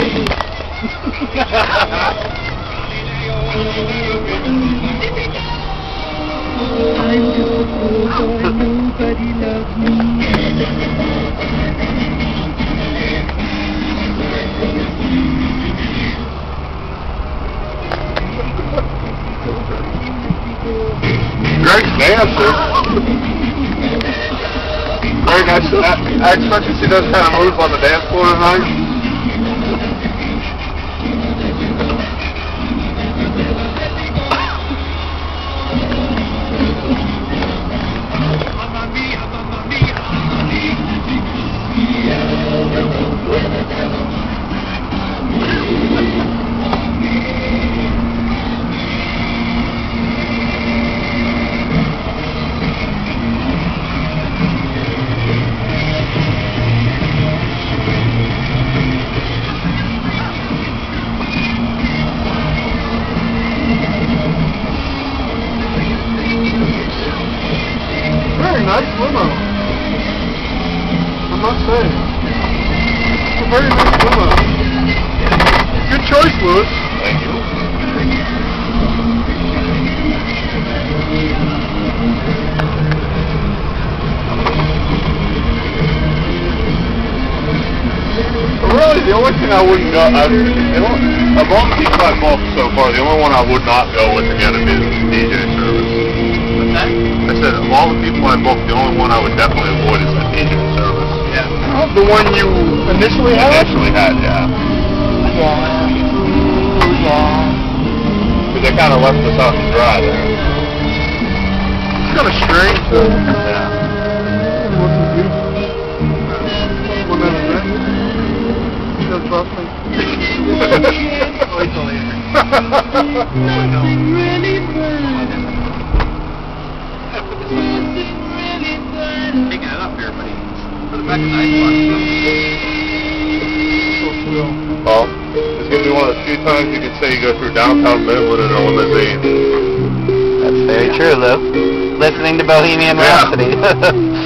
I'm just a poor boy, nobody loves me. Great dancer. Greg, I expect to see those kind of moves on the dance floor tonight. Very nice limo. I must say. It's a very nice limo. Good choice, Louis. Thank you. Really, the only thing I wouldn't go, of all the people I've bought so far, the only one I would not go with again would be the DJ service. What's that? I said, of all the people I booked, the only one I would definitely avoid is the DJ service. Yeah. The one you initially had? Initially had, yeah. Yeah. Because they kind of left us out to dry there. It's kind of strange, though. Yeah. Taking it up here, buddy. Put it back in the ice box. Well, it's going to be one of the few times you can say you go through downtown Midland in a limousine. That's very true, Lou. Listening to Bohemian Rhapsody.